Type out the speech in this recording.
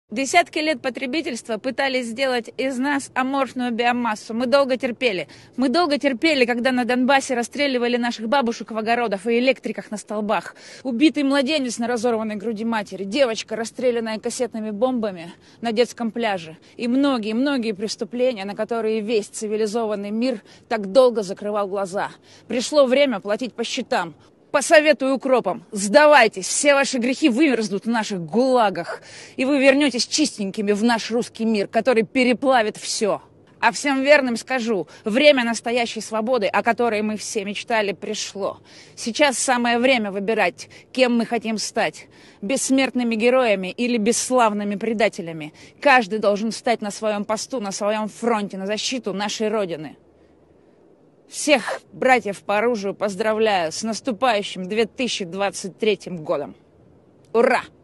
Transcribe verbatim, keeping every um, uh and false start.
Десятки лет потребительства пытались сделать из нас аморфную биомассу. Мы долго терпели. Мы долго терпели, когда на Донбассе расстреливали наших бабушек в огородах и электриках на столбах. Убитый младенец на разорванной груди матери. Девочка, расстрелянная кассетными бомбами на детском пляже. И многие-многие преступления, на которые весь цивилизованный мир так долго закрывал глаза. Пришло время платить по счетам. Посоветую укропам, сдавайтесь, все ваши грехи вымерзнут в наших гулагах, и вы вернетесь чистенькими в наш русский мир, который переплавит все. А всем верным скажу, время настоящей свободы, о которой мы все мечтали, пришло. Сейчас самое время выбирать, кем мы хотим стать. Бессмертными героями или бесславными предателями. Каждый должен встать на своем посту, на своем фронте, на защиту нашей Родины. Всех братьев по оружию поздравляю с наступающим две тысячи двадцать третьим годом. Ура!